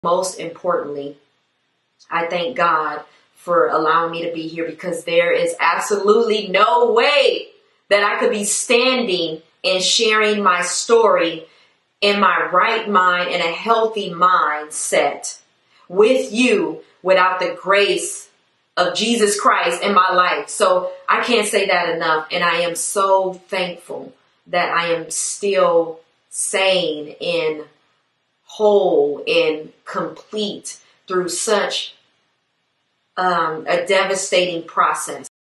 Most importantly, I thank God for allowing me to be here, because there is absolutely no way that I could be standing and sharing my story in my right mind and a healthy mindset with you without the grace of Jesus Christ in my life. So I can't say that enough. And I am so thankful that I am still sane and whole and complete through such a devastating process.